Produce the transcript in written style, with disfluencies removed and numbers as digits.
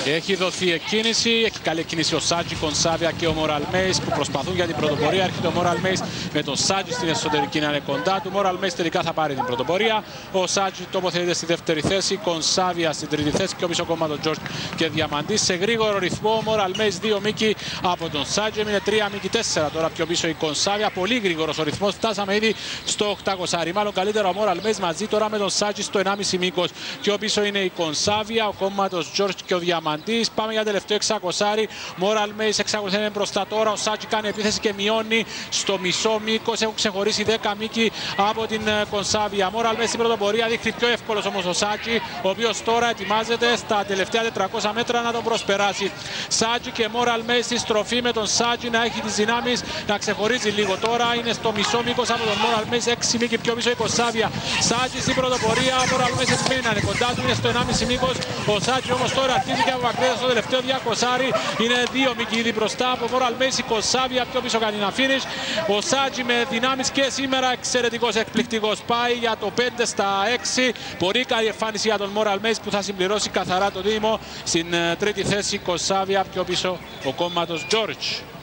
Έχει δοθεί εκκίνηση, έχει καλή εκκίνηση ο Σάτζι, Κονσάβια και ο Μόραλ Μέις που προσπαθούν για την πρωτοπορία. Έρχεται ο Μόραλ Μέις με τον Σάτζι στην εσωτερική να είναι κοντά του. Μόραλ Μέις τελικά θα πάρει την πρωτοπορία. Ο Σάτζι τοποθετείται στη δεύτερη θέση, Κονσάβια στην τρίτη θέση και ο πίσω κόμμα τον Τζορτζ και Διαμαντής. Σε γρήγορο ρυθμό, Μόραλ Μέις 2 μήκη από τον Σάτζι, έμεινε 3 μήκη 4 τώρα πιο πίσω η Κονσάβια. Πολύ γρήγορος ο ρυθμός, φτάσαμε ήδη στο 800. Μάλλον καλύτερα ο Μόραλ Μέις μαζί τώρα με τον Σάτζι στο 1,5 μήκος. Πιο πίσω είναι η Κονσάβια, ο κόμματος Τζορτζ και ο Διαμαντής. Πάμε για τελευταίο 600. Μόραλ Μέις εξακολουθεί μπροστά τώρα. Ο Σάτζι κάνει επίθεση και μειώνει στο μισό μήκος. Έχουν ξεχωρίσει 10 μήκη από την Κονσάβια. Μόραλ Μέις στην πρωτοπορία, δείχνει πιο εύκολος όμως ο Σάτζι, ο οποίος τώρα ετοιμάζεται στα τελευταία 400 μέτρα να τον προσπεράσει. Σάτζι και Μόραλ Μέις στη στροφή με τον Σάτζι να έχει τις δυνάμεις να ξεχωρίζει λίγο τώρα. Είναι στο μισό μήκος από τον Μόραλ Μέις, 6 μήκη πιο πίσω η Κονσάβια. Σάτζι στην πρωτοπορία, ο Μόραλ Μέις επιμένει να είναι κοντά του, είναι στο 1,5 μήκος. Ο Σάτζι όμως τώρα χτύπηκε από μακριά στο τελευταίο 200. Είναι 2 μήκη ήδη μπροστά από Μόραλ Μέις, η Κονσάβια πιο πίσω κάνει ένα finish. Ο Σάτζι με δυνάμεις και σήμερα εξαιρετικός, εκπληκτικός. Πάει για το 5 στα 6. Πολύ καλή εμφάνιση για τον Μόραλ Μέις που θα συμπληρώσει καθαρά το δίδυμο. Στην τρίτη θέση Κονσάβια πιο πίσω ο κόμματος Τζορτζ.